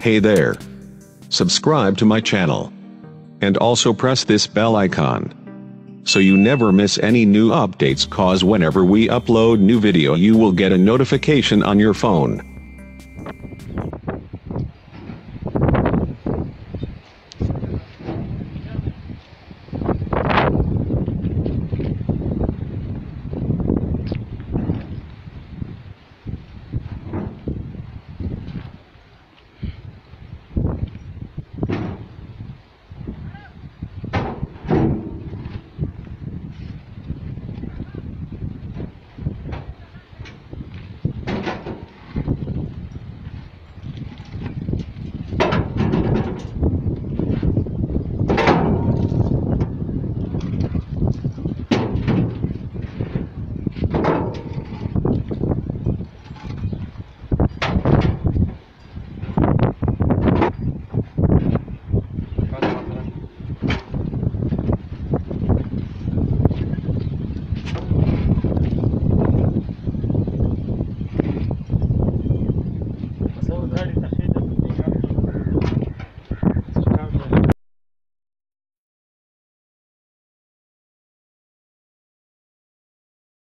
Hey there. Subscribe to my channel. And also press this bell icon, so you never miss any new updates, cause whenever we upload new video you will get a notification on your phone.